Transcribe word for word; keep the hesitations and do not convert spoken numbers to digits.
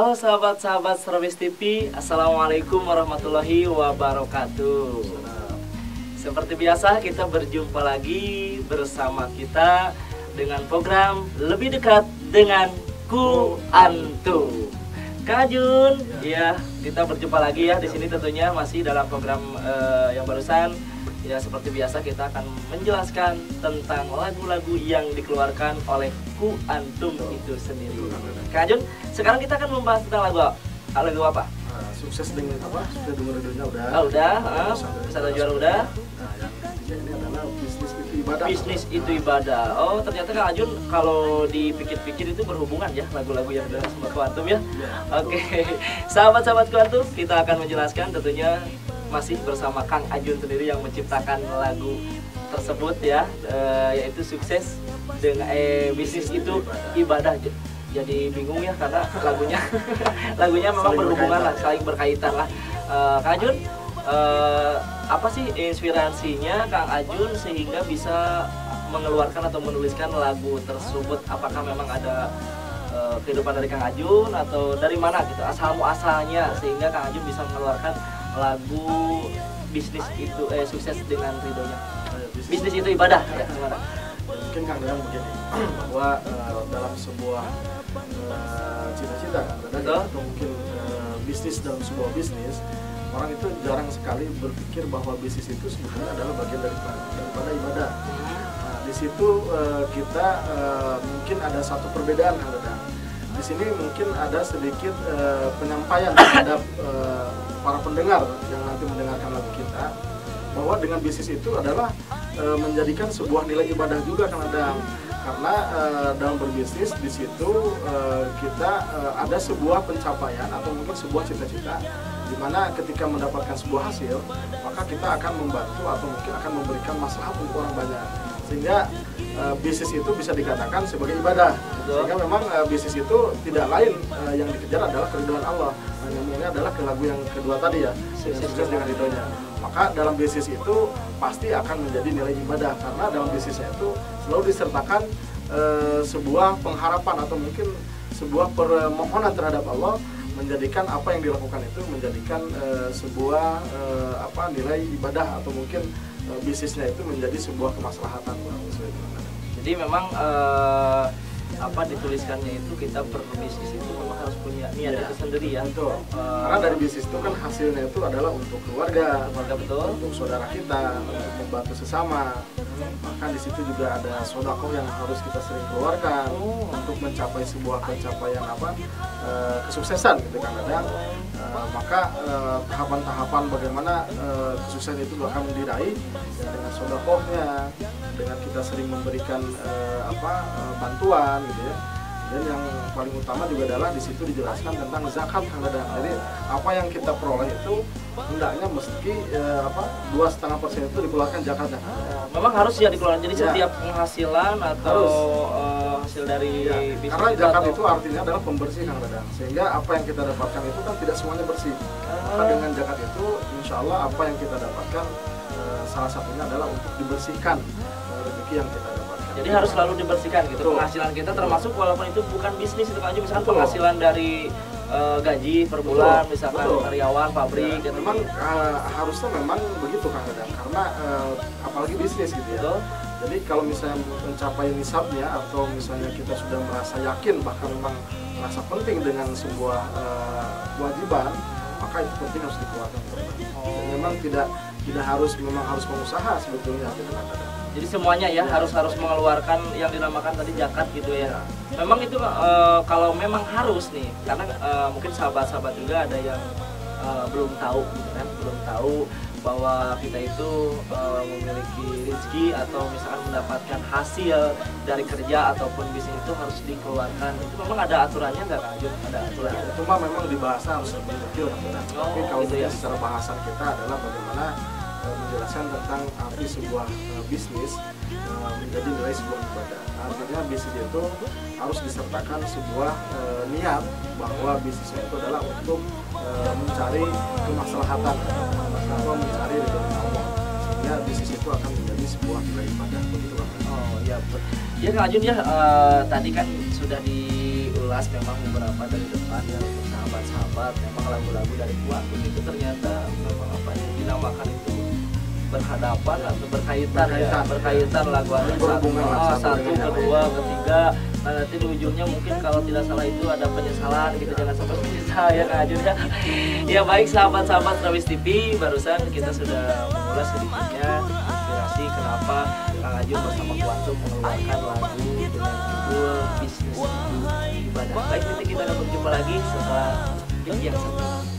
Halo sahabat-sahabat Serobis T V, Assalamualaikum warahmatullahi wabarakatuh. Seperti biasa kita berjumpa lagi bersama kita dengan program Lebih Dekat dengan Ku Antum. Kak Ajun, ya kita berjumpa lagi ya di sini tentunya masih dalam program uh, yang barusan. Ya seperti biasa kita akan menjelaskan tentang lagu-lagu yang dikeluarkan oleh Ku Antum itu sendiri. Kak Ajun, sekarang kita akan membahas tentang lagu lagu apa? Nah, sukses dengan apa? Sudah dengar dunia udah. Oh, udah, ah, bisa ada juara udah. Nah, yang ketiga ini adalah bisnis itu ibadah. Bisnis itu ibadah. Oh, ternyata Kak Ajun kalau dipikir-pikir itu berhubungan ya lagu-lagu yang ada sama Ku Antum ya. Ya, Oke, sahabat-sahabat Ku Antum, kita akan menjelaskan tentunya masih bersama Kang Ajun sendiri yang menciptakan lagu tersebut ya, e, yaitu sukses dengan eh, bisnis itu ibadah. Jadi bingung ya karena lagunya lagunya memang saling berhubungan lah, saling berkaitan lah. E, Kang Ajun, e, apa sih inspirasinya Kang Ajun sehingga bisa mengeluarkan atau menuliskan lagu tersebut? Apakah memang ada e, kehidupan dari Kang Ajun atau dari mana gitu asal muasalnya sehingga Kang Ajun bisa mengeluarkan lagu bisnis itu eh, sukses dengan ridhonya? bisnis, bisnis itu ibadah ya, gimana? Mungkin Kang Dadang begini, bahwa uh, dalam sebuah uh, cita-cita Kang Dadang, atau mungkin uh, bisnis dalam sebuah bisnis, orang itu jarang sekali berpikir bahwa bisnis itu sebetulnya adalah bagian daripada, daripada ibadah. Nah, di situ uh, kita uh, mungkin ada satu perbedaan Kang Dadang. Di sini mungkin ada sedikit uh, penyampaian terhadap uh, para pendengar yang nanti mendengarkan lagu kita, bahwa dengan bisnis itu adalah uh, menjadikan sebuah nilai ibadah juga Kang Dadang. Karena uh, dalam berbisnis di situ uh, kita uh, ada sebuah pencapaian atau mungkin sebuah cita-cita, di mana ketika mendapatkan sebuah hasil, maka kita akan membantu atau mungkin akan memberikan maslahat untuk orang banyak. Sehingga uh, bisnis itu bisa dikatakan sebagai ibadah. Sehingga memang uh, bisnis itu tidak lain uh, yang dikejar adalah keridhaan Allah. Nah, yang ini adalah ke lagu yang kedua tadi ya, sukses dengan ridhonya. Maka dalam bisnis itu pasti akan menjadi nilai ibadah, karena dalam bisnisnya itu selalu disertakan uh, sebuah pengharapan atau mungkin sebuah permohonan terhadap Allah, menjadikan apa yang dilakukan itu menjadikan uh, sebuah uh, apa nilai ibadah atau mungkin uh, bisnisnya itu menjadi sebuah kemaslahatan. Jadi memang uh, apa dituliskannya itu kita berbisnis itu memang harus punya niat ya, itu sendiri ya. Betul. Uh, Karena dari bisnis itu kan hasilnya itu adalah untuk keluarga, keluarga betul, untuk saudara kita, untuk membantu sesama. Maka di situ juga ada sedekah yang harus kita sering keluarkan oh. untuk mencapai sebuah pencapaian apa e, kesuksesan gitu kan Dadang. E, maka tahapan-tahapan e, bagaimana e, kesuksesan itu akan diraih ya, dengan sedekahnya, dengan kita sering memberikan e, apa e, bantuan gitu ya. Dan yang paling utama juga adalah di situ dijelaskan tentang zakat Kang Dadang. Jadi apa yang kita peroleh itu hendaknya mesti eh, apa dua setengah persen itu dikeluarkan zakatnya. Memang harus ya dikeluarkan. Jadi ya. setiap penghasilan atau uh, hasil dari ya. bisnis Karena zakat atau... itu artinya adalah pembersih Kang Dadang. Sehingga apa yang kita dapatkan itu kan tidak semuanya bersih. Maka dengan zakat itu insya Allah apa yang kita dapatkan eh, salah satunya adalah untuk dibersihkan eh, rezeki yang kita dapatkan. Jadi harus selalu dibersihkan gitu. Betul. Penghasilan kita termasuk walaupun itu bukan bisnis itu kan aja, misalkan Betul. penghasilan dari uh, gaji per bulan, Betul. misalkan Betul. karyawan pabrik ya, gitu. Memang uh, harusnya memang begitu Kang Dadang, karena uh, apalagi bisnis gitu ya. Betul. Jadi kalau misalnya mencapai nisabnya atau misalnya kita sudah merasa yakin bahkan memang merasa penting dengan sebuah uh, kewajiban, maka itu penting harus dikeluarkan. Oh. Memang tidak tidak harus memang harus pengusaha sebetulnya gitu Kang Dadang. Jadi semuanya ya, ya harus harus mengeluarkan yang dinamakan tadi zakat gitu ya. ya. Memang itu e, kalau memang harus nih, karena e, mungkin sahabat-sahabat juga ada yang e, belum tahu gitu kan, belum tahu bahwa kita itu e, memiliki rezeki atau misalkan mendapatkan hasil dari kerja ataupun bisnis itu harus dikeluarkan. Itu memang ada aturannya nggak Kang Ajun? Ada aturannya? Ya, cuma memang di bahasa harus lebih detail. Oh, tapi kalau gitu ya. Secara bahasan kita adalah bagaimana menjelaskan tentang arti sebuah uh, bisnis uh, menjadi nilai sebuah ibadah. Artinya bisnis itu harus disertakan sebuah uh, niat bahwa bisnisnya itu adalah untuk uh, mencari kemaslahatan atau mencari ridho Allah. Sehingga bisnis itu akan menjadi sebuah nilai ibadah. Begitu Pak. Oh iya, ya Kang Ajun ya, uh, tadi kan sudah di diulas memang beberapa dari depan yang sahabat-sahabat, memang lagu-lagu dari Kuantum itu ternyata memang apa yang dinamakan itu berhadapan atau berkaitan, berkaitan ya berkaitan lagu satu, oh, satu kedua ketiga. Nah nanti di ujungnya mungkin kalau tidak salah itu ada penyesalan gitu, jangan sampai menyesal ya Kang Ajun ya. Ya baik sahabat-sahabat Rawis T V, barusan kita sudah mengulas sedikitnya inspirasi kenapa Kang Ajun bersama Kuantum mengeluarkan lagu dengan judul Bisnis Ibadah. Baik, nanti kita akan berjumpa lagi setelah yang satu.